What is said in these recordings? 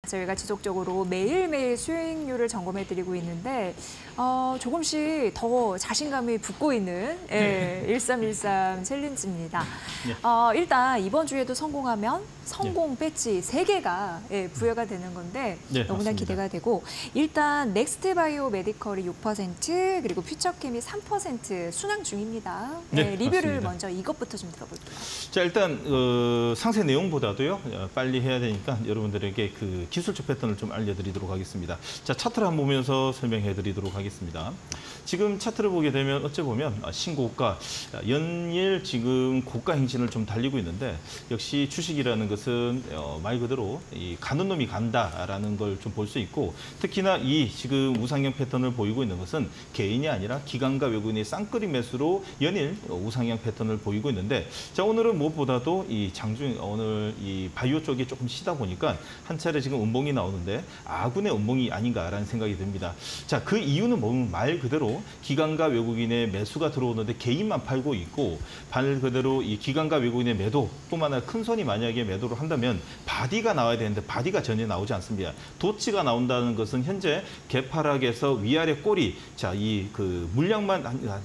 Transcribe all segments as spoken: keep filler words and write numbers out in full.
저희가 지속적으로 매일매일 수익률을 점검해드리고 있는데 어, 조금씩 더 자신감이 붙고 있는 예, 일삼일삼 챌린지입니다. 네. 어, 일단 이번 주에도 성공하면 성공 배지 세 개가 예, 부여가 되는 건데 네, 너무나 맞습니다. 기대가 되고 일단 넥스트 바이오 메디컬이 육 퍼센트 그리고 퓨처캠이 삼 퍼센트 순항 중입니다. 예, 네, 리뷰를 맞습니다. 먼저 이것부터 좀 들어볼게요. 자, 일단 어, 상세 내용보다도요. 어, 빨리 해야 되니까 여러분들에게 그 기술적 패턴을 좀 알려드리도록 하겠습니다. 자, 차트를 한번 보면서 설명해드리도록 하겠습니다. 지금 차트를 보게 되면 어째 보면 신고가 연일 지금 고가 행진을 좀 달리고 있는데 역시 주식이라는 것은 어, 말 그대로 이 가는 놈이 간다라는 걸 좀 볼 수 있고 특히나 이 지금 우상향 패턴을 보이고 있는 것은 개인이 아니라 기관과 외국인의 쌍끌이 매수로 연일 우상향 패턴을 보이고 있는데 자, 오늘은 무엇보다도 이 장중 오늘 이 바이오 쪽이 조금 쉬다 보니까 한 차례 지금 음봉이 나오는데 아군의 음봉이 아닌가라는 생각이 듭니다. 자, 그 이유는 뭐 말 그대로 기관과 외국인의 매수가 들어오는데 개인만 팔고 있고 말 그대로 이 기관과 외국인의 매도뿐만 아니라 큰 손이 만약에 매도를 한다면 바디가 나와야 되는데 바디가 전혀 나오지 않습니다. 도치가 나온다는 것은 현재 개파락에서 위아래 꼬리 자, 이 그 물량만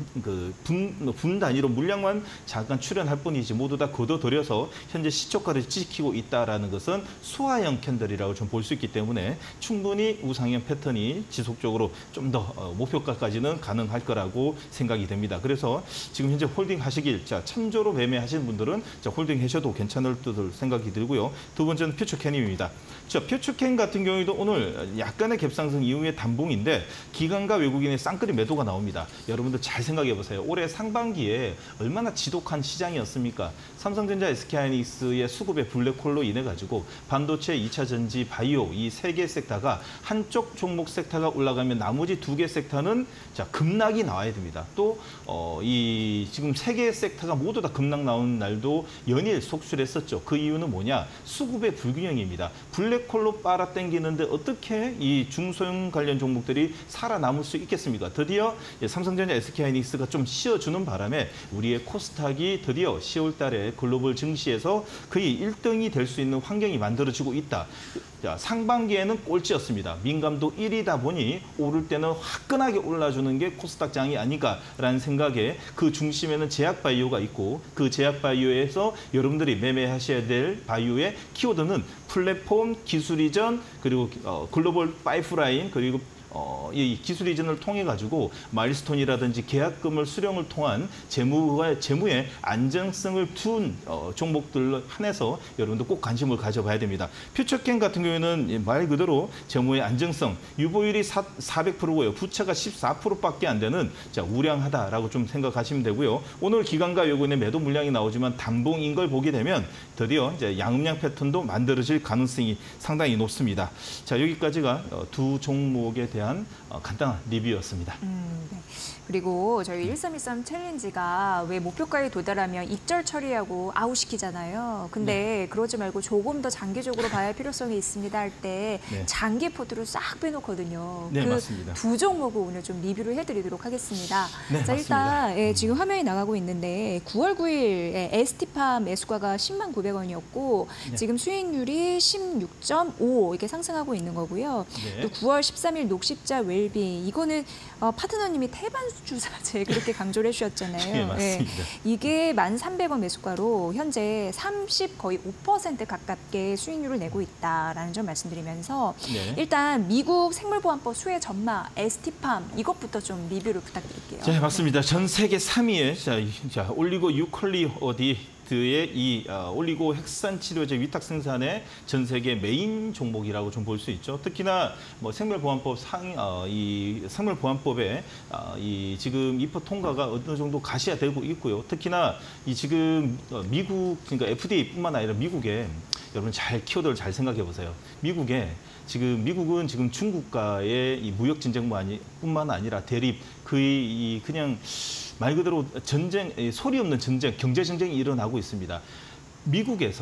그분 분 단위로 물량만 잠깐 출현할 뿐이지 모두 다 걷어들여서 현재 시초가를 지키고 있다라는 것은 수화형 캔들이라고 좀 볼 수 있기 때문에 충분히 우상향 패턴이 지속적으로 좀 더 목표가까지는 가능할 거라고 생각이 됩니다. 그래서 지금 현재 홀딩 하시길 자, 참조로 매매하시는 분들은 자, 홀딩 하셔도 괜찮을 듯 생각이 들고요. 두 번째는 퓨처캔입니다. 자, 퓨처캔 같은 경우에도 오늘 약간의 갭상승 이후의 단봉인데 기관과 외국인의 쌍끌이 매도가 나옵니다. 여러분들 잘 생각해 보세요. 올해 상반기에 얼마나 지독한 시장이었습니까? 삼성전자, 에스케이하이닉스의 수급의 블랙홀로 인해 가지고 반도체, 이 차 전지, 바이오 이 세 개 섹터가 한쪽 종목 섹터가 올라가면 나머지 두 개 섹터는 자, 급락이 나와야 됩니다. 또 어, 이 지금 세 개 섹터가 모두 다 급락 나온 날도 연일 속출했었죠. 그 이유는 뭐냐? 수급의 불균형입니다. 블랙홀로 빨아당기는데 어떻게 이 중소형 관련 종목들이 살아남을 수 있겠습니까? 드디어 삼성전자, 에스케이하이닉스가 좀 쉬어주는 바람에 우리의 코스닥이 드디어 시월 달에 글로벌 증시에서 거의 일 등이 될 수 있는 환경이 만들어지고 있다. 자, 상반기에는 꼴찌였습니다. 민감도 일이다 보니 오를 때는 화끈하게 올라주는 게 코스닥장이 아닌가라는 생각에 그 중심에는 제약바이오가 있고 그 제약바이오에서 여러분들이 매매하셔야 될 바이오의 키워드는 플랫폼, 기술 이전, 그리고 어, 글로벌 파이프라인, 그리고 어, 이 기술 이전을 통해 가지고 마일스톤이라든지 계약금을 수령을 통한 재무와 재무의 안정성을 둔 어, 종목들로 한해서 여러분들 꼭 관심을 가져봐야 됩니다. 퓨처캔 같은 경우에는 말 그대로 재무의 안정성, 유보율이 사백 퍼센트고요. 부채가 십사 퍼센트밖에 안 되는 자, 우량하다라고 좀 생각하시면 되고요. 오늘 기관과 외국인의 매도 물량이 나오지만 단봉인 걸 보게 되면 드디어 이제 양음량 패턴도 만들어질 가능성이 상당히 높습니다. 자, 여기까지가 두 종목에 대한 간단한 리뷰였습니다. 음, 네. 그리고 저희 일삼일삼 챌린지가 왜 목표가에 도달하면 입절 처리하고 아웃시키잖아요. 근데 네. 그러지 말고 조금 더 장기적으로 봐야 할 필요성이 있습니다 할 때 네. 장기 포트를 싹 빼놓거든요. 네, 그 맞습니다. 두 종목을 오늘 좀 리뷰를 해드리도록 하겠습니다. 네, 자, 맞습니다. 일단 예, 지금 화면이 나가고 있는데 구월 구일 예, 에스티팜 매수가가 십만 구백 원이었고 네. 지금 수익률이 십육 점 오 이렇게 상승하고 있는 거고요. 네. 또 구월 십삼일 녹십자 웰빙 이거는 어, 파트너님이 태반 주사제 그렇게 강조를 해주셨잖아요. 네, 맞습니다. 네. 이게 만 삼백 원 매수가로 현재 삼십 거의 오 퍼센트 가깝게 수익률을 내고 있다라는 점 말씀드리면서 네. 일단 미국 생물보안법 수혜 전마 에스티팜 이것부터 좀 리뷰를 부탁드릴게요. 네, 맞습니다. 전 세계 삼 위의 자, 자, 올리고 유클리오디 의 이 어, 올리고 핵산 치료제 위탁 생산의 전 세계 메인 종목이라고 좀 볼 수 있죠. 특히나 뭐 생물보안법 상 어, 이 생물보안법에 어, 이 지금 입법 통과가 어느 정도 가시화되고 있고요. 특히나 이 지금 미국 그러니까 에프디에이뿐만 아니라 미국에 여러분 잘 키워드를 잘 생각해 보세요. 미국에 지금 미국은 지금 중국과의 이 무역 전쟁뿐만 아니라 대립 그의 이 그냥 말 그대로 전쟁, 소리 없는 전쟁, 경제 전쟁이 일어나고 있습니다. 미국에서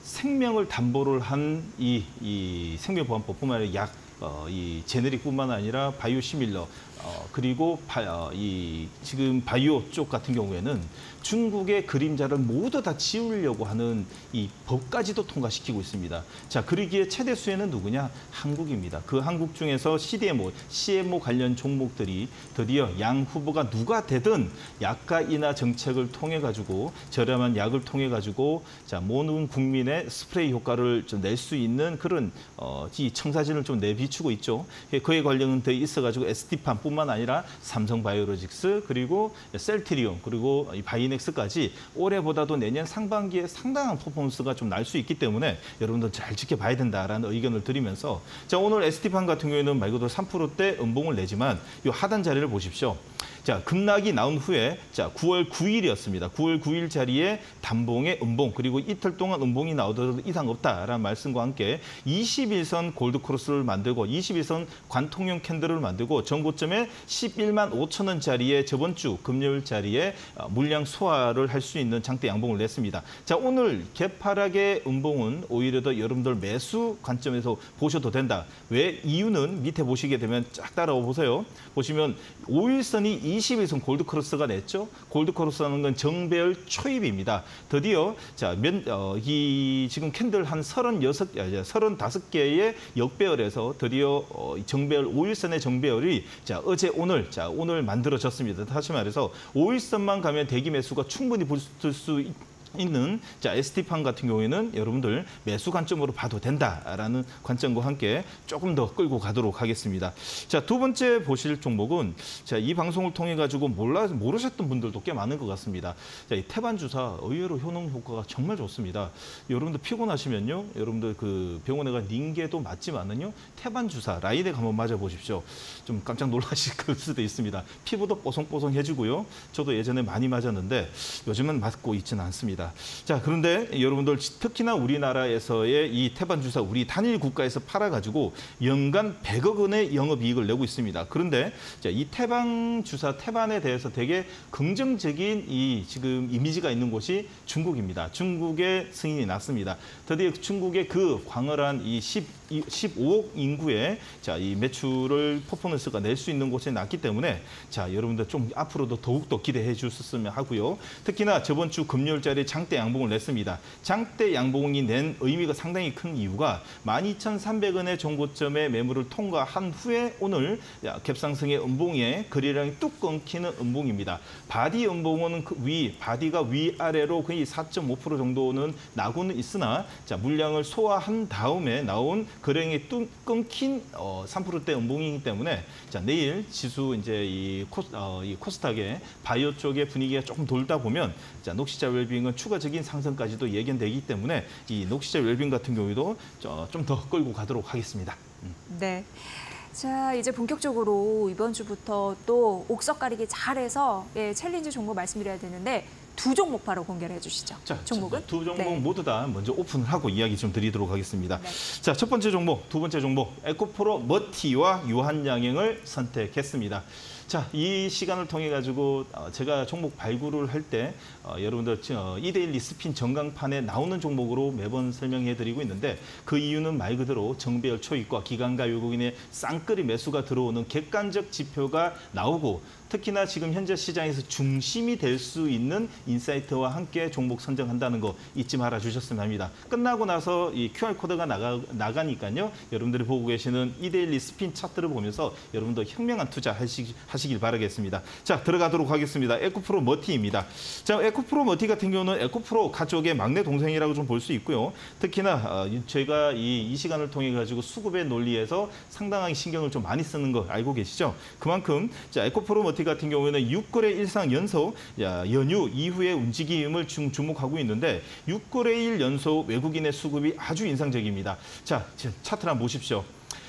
생명을 담보를 한 이 이 생명보안법뿐만 아니라 약 어, 이 제네릭뿐만 아니라 바이오 시밀러 어, 그리고 바, 어, 이 지금 바이오 쪽 같은 경우에는 중국의 그림자를 모두 다 지우려고 하는 이 법까지도 통과시키고 있습니다. 자, 그러기에 최대 수혜는 누구냐? 한국입니다. 그 한국 중에서 씨디엠오, 씨엠오 관련 종목들이 드디어 양 후보가 누가 되든 약가 인하 정책을 통해 가지고 저렴한 약을 통해 가지고 자, 모든 국민의 스프레이 효과를 좀 낼 수 있는 그런 어, 이 청사진을 좀 내비추고 있죠. 그에 관련돼 있어 가지고 에스티팜뿐만 아니라 삼성바이오로직스 그리고 셀트리온 그리고 바이넥스까지 올해보다도 내년 상반기에 상당한 퍼포먼스가 좀 날 수 있기 때문에 여러분들 잘 지켜봐야 된다라는 의견을 드리면서 자, 오늘 에스티팜 같은 경우에는 말 그대로 삼 퍼센트대 음봉을 내지만 이 하단 자리를 보십시오. 자, 급락이 나온 후에 자, 구월 구일이었습니다. 구월 구일 자리에 단봉의 음봉 그리고 이틀 동안 음봉이 나오더라도 이상 없다라는 말씀과 함께 이십일선 골드크로스를 만들고 이십일선 관통용 캔들을 만들고 전고점에 십일만 오천 원짜리에 저번 주 금요일 자리에 물량 소화를 할 수 있는 장대 양봉을 냈습니다. 자, 오늘 개파락의 음봉은 오히려 더 여러분들 매수 관점에서 보셔도 된다. 왜? 이유는 밑에 보시게 되면 쫙 따라와 보세요. 보시면 오일선이 이십일선 골드크로스가 냈죠. 골드크로스라는 건 정배열 초입입니다. 드디어 자, 면, 어, 이 지금 캔들 한 서른여섯, 서른다섯 개의 역배열에서 드디어 어, 정배열 오일선의 정배열이 자, 어제 오늘 자, 오늘 만들어졌습니다. 다시 말해서 오일선만 가면 대기 매수가 충분히 붙을 수 있 있는 자, 에스티팜 같은 경우에는 여러분들 매수 관점으로 봐도 된다라는 관점과 함께 조금 더 끌고 가도록 하겠습니다. 자, 두 번째 보실 종목은 자, 이 방송을 통해 가지고 몰라 모르셨던 분들도 꽤 많은 것 같습니다. 자, 이 태반 주사 의외로 효능 효과가 정말 좋습니다. 여러분들 피곤하시면요, 여러분들 그 병원에 가 닌게도 맞지만은요, 태반 주사 라이덱 한번 맞아 보십시오. 좀 깜짝 놀라실 수도 있습니다. 피부도 뽀송뽀송해지고요. 저도 예전에 많이 맞았는데 요즘은 맞고 있지는 않습니다. 자, 그런데 여러분들 특히나 우리나라에서의 이 태반 주사 우리 단일 국가에서 팔아가지고 연간 백억 원의 영업이익을 내고 있습니다. 그런데 자, 이 태반 주사 태반에 대해서 되게 긍정적인 이 지금 이미지가 있는 곳이 중국입니다. 중국의 승인이 났습니다. 드디어 중국의 그 광활한 이 십오억 인구의 자, 이 매출을 퍼포먼스가 낼 수 있는 곳에 났기 때문에 자, 여러분들 좀 앞으로도 더욱더 기대해 주셨으면 하고요. 특히나 저번 주 금요일자리 장대 양봉을 냈습니다. 장대 양봉이 낸 의미가 상당히 큰 이유가 만 이천삼백 원의 종고점의 매물을 통과한 후에 오늘 갭상승의 음봉에 거래량이 뚝 끊기는 음봉입니다. 바디 음봉은 그 위, 바디가 위아래로 거의 사 점 오 퍼센트 정도는 나고는 있으나 자, 물량을 소화한 다음에 나온 거래량이 뚝 끊긴 어, 삼 퍼센트대 음봉이기 때문에 자, 내일 지수 이제 이, 코, 어, 이 코스닥의 바이오 쪽의 분위기가 조금 돌다 보면 자, 녹시자 웰빙은 추가적인 상승까지도 예견되기 때문에 이 녹시자 웰빙 같은 경우에도 좀 더 끌고 가도록 하겠습니다. 음. 네. 자, 이제 본격적으로 이번 주부터 또 옥석 가리기 잘해서 예, 챌린지 종목 말씀드려야 되는데 두 종목 바로 공개를 해주시죠. 자, 종목은? 두 종목 네. 모두 다 먼저 오픈을 하고 이야기 좀 드리도록 하겠습니다. 네. 자, 첫 번째 종목, 두 번째 종목 에코프로 머티와 유한양행을 선택했습니다. 자, 이 시간을 통해 가지고 제가 종목 발굴을 할 때 여러분들 이데일리 스핀 전강판에 나오는 종목으로 매번 설명해드리고 있는데 그 이유는 말 그대로 정배열 초입과 기관과 외국인의 쌍끌이 매수가 들어오는 객관적 지표가 나오고 특히나 지금 현재 시장에서 중심이 될 수 있는 인사이트와 함께 종목 선정한다는 거 잊지 말아 주셨으면 합니다. 끝나고 나서 이 큐알코드가 나가, 나가니까요. 여러분들이 보고 계시는 이데일리 스핀 차트를 보면서 여러분도 현명한 투자 하시, 하시길 바라겠습니다. 자, 들어가도록 하겠습니다. 에코프로 머티입니다. 자, 에코프로 머티 같은 경우는 에코프로 가족의 막내 동생이라고 좀 볼 수 있고요. 특히나 어, 저희가 이, 이 시간을 통해 가지고 수급의 논리에서 상당하게 신경을 좀 많이 쓰는 거 알고 계시죠? 그만큼 자, 에코프로 머티 같은 경우에는 육 거래 일상 연속 연휴 이후의 움직임을 주목하고 있는데 육 거래 일 연속 외국인의 수급이 아주 인상적입니다. 자, 차트를 한번 보십시오.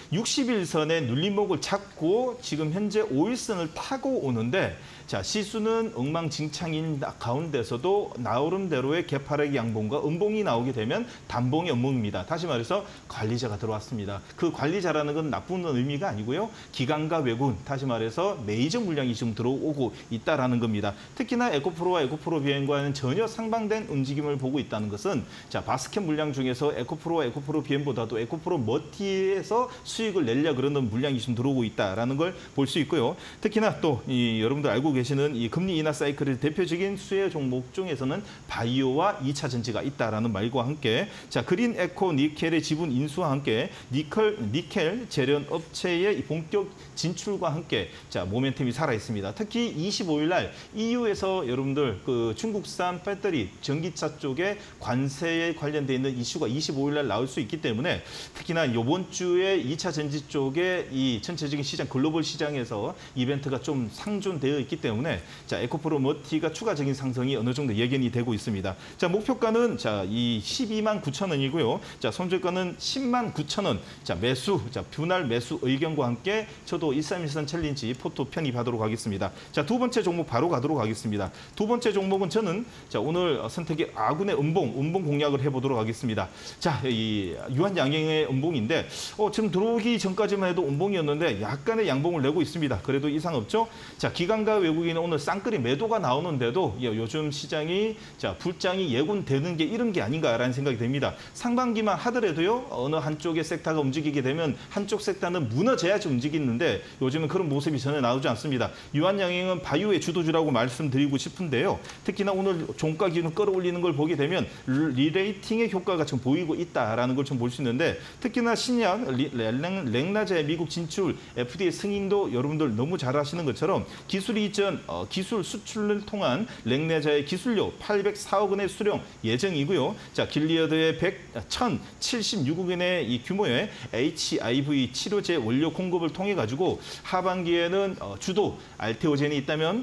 육십일 선의 눌림목을 잡고 지금 현재 오일선을 타고 오는데 자, 시수는 엉망진창인 가운데서도 나오름대로의 개파락 양봉과 음봉이 나오게 되면 단봉의 음봉입니다. 다시 말해서 관리자가 들어왔습니다. 그 관리자라는 건 나쁜 의미가 아니고요. 기관과 외군, 다시 말해서 메이저 물량이 지금 들어오고 있다라는 겁니다. 특히나 에코프로와 에코프로 비엠과는 전혀 상반된 움직임을 보고 있다는 것은 자, 바스켓 물량 중에서 에코프로와 에코프로 비엠보다도 에코프로 머티에서 수익을 내려 그러는 물량이 좀 들어오고 있다라는 걸 볼 수 있고요. 특히나 또 이 여러분들 알고 계시는 이 금리 인하 사이클의 대표적인 수혜 종목 중에서는 바이오와 이 차 전지가 있다라는 말과 함께 자, 그린 에코 니켈의 지분 인수와 함께 니켈 니켈 재련 업체의 본격 진출과 함께 자, 모멘텀이 살아 있습니다. 특히 이십오일 날 이유에서 여러분들 그 중국산 배터리 전기차 쪽에 관세에 관련돼 있는 이슈가 이십오일 날 나올 수 있기 때문에 특히나 이번 주에 이 차 전지 쪽에 이 전체적인 시장 글로벌 시장에서 이벤트가 좀 상존되어 있기 때문에 자, 에코프로 머티가 추가적인 상승이 어느 정도 예견이 되고 있습니다. 자, 목표가는 자, 이 십이만 구천 원이고요. 자, 손절가는 십만 구천 원. 자, 매수, 자, 분할 매수 의견과 함께 저도 일삼일삼 챌린지 포토 편입하도록 하겠습니다. 자, 두 번째 종목 바로 가도록 하겠습니다. 두 번째 종목은 저는 자, 오늘 선택의 아군의 음봉, 음봉 공략을 해보도록 하겠습니다. 자, 이 유한양행의 음봉인데 어, 지금 들어오기 전까지만 해도 음봉이었는데 약간의 양봉을 내고 있습니다. 그래도 이상 없죠? 자, 기관과 외국인은 오늘 쌍끌이 매도가 나오는데도 요즘 시장이 자, 불장이 예군되는 게 이런 게 아닌가라는 생각이 듭니다. 상반기만 하더라도요, 어느 한쪽의 섹터가 움직이게 되면 한쪽 섹터는 무너져야지 움직이는데 요즘은 그런 모습이 전혀 나오지 않습니다. 유한양행은 바이오의 주도주라고 말씀드리고 싶은데요. 특히나 오늘 종가 기준 끌어올리는 걸 보게 되면 리레이팅의 효과가 좀 보이고 있다라는 걸 좀 볼 수 있는데 특히나 신약 렉나자의 미국 진출 에프디에이 승인도 여러분들 너무 잘 아시는 것처럼 기술 이전, 어, 기술 수출을 통한 렉나자의 기술료 팔백사억 원의 수령 예정이고요. 자, 길리어드의 천칠십육억 원의 이 규모의 에이치아이브이 치료제 원료 공급을 통해 가지고 하반기에는 어, 주도 알테오젠이 있다면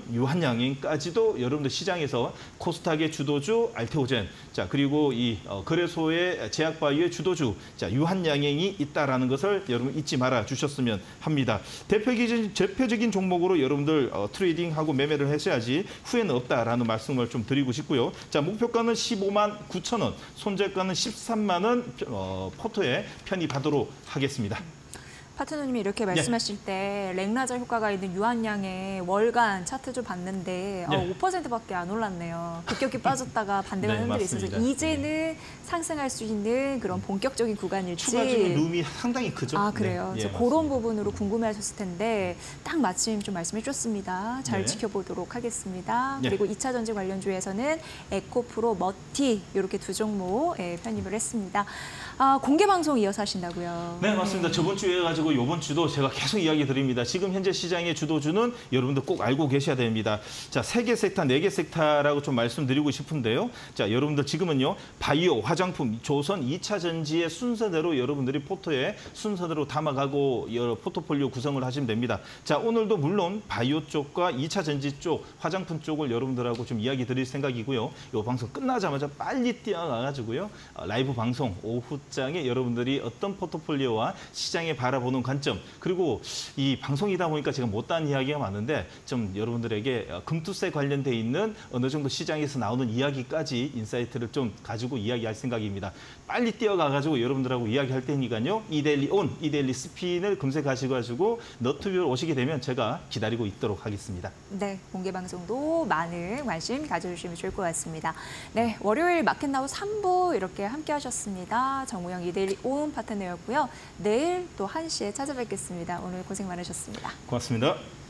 유한양행까지도 여러분들 시장에서 코스닥의 주도주 알테오젠, 자, 그리고 이 어, 거래소의 제약바이오의 주도주 자, 유한양행이 있다라는 것을 여러분 잊지 말아 주셨으면 합니다. 대표적인 대표적인 종목으로 여러분들 어, 트레이딩하고 매매를 하셔야지 후회는 없다라는 말씀을 좀 드리고 싶고요. 자, 목표가는 십오만 구천 원, 손절가는 십삼만 원 어, 포토에 편입하도록 하겠습니다. 파트너님이 이렇게 말씀하실 네. 때 렉나자 효과가 있는 유한양의 월간 차트 좀 봤는데 네. 어, 오 퍼센트밖에 안 올랐네요. 급격히 빠졌다가 반대가 네, 흔들려 있어서 이제는 네. 상승할 수 있는 그런 본격적인 구간일지. 추가적인 룸이 상당히 크죠. 아, 그래요. 네. 네, 그런 부분으로 궁금해하셨을 텐데 딱 마침 좀 말씀해 주셨습니다. 잘 네. 지켜보도록 하겠습니다. 네. 그리고 이 차 전지 관련주에서는 에코프로, 머티 이렇게 두 종목 예, 편입을 했습니다. 아, 공개 방송 이어서 하신다고요? 네, 맞습니다. 네. 저번 주에 가지고 이번 주도 제가 계속 이야기 드립니다. 지금 현재 시장의 주도주는 여러분들 꼭 알고 계셔야 됩니다. 자, 세 개 섹터, 네 개 섹터라고 좀 말씀드리고 싶은데요. 자, 여러분들 지금은요. 바이오, 화장품, 조선, 이 차 전지의 순서대로 여러분들이 포토에 순서대로 담아가고 여러 포트폴리오 구성을 하시면 됩니다. 자, 오늘도 물론 바이오 쪽과 이 차 전지 쪽, 화장품 쪽을 여러분들하고 좀 이야기 드릴 생각이고요. 이 방송 끝나자마자 빨리 뛰어가가지고요. 라이브 방송 오후장에 여러분들이 어떤 포트폴리오와 시장에 바라보는 관점, 그리고 이 방송이다 보니까 제가 못다한 이야기가 많은데 좀 여러분들에게 금투세 관련돼 있는 어느 정도 시장에서 나오는 이야기까지 인사이트를 좀 가지고 이야기할 생각입니다. 빨리 뛰어가가지고 여러분들하고 이야기할 테니까요. 이데일리 온, 이데일리 스핀을 검색하시고 너튜브로 오시게 되면 제가 기다리고 있도록 하겠습니다. 네, 공개 방송도 많은 관심 가져주시면 좋을 것 같습니다. 네, 월요일 마켓나우 삼 부 이렇게 함께 하셨습니다. 정우영 이데일리 온 파트너였고요. 내일 또 한 시에 찾아뵙겠습니다. 오늘 고생 많으셨습니다. 고맙습니다.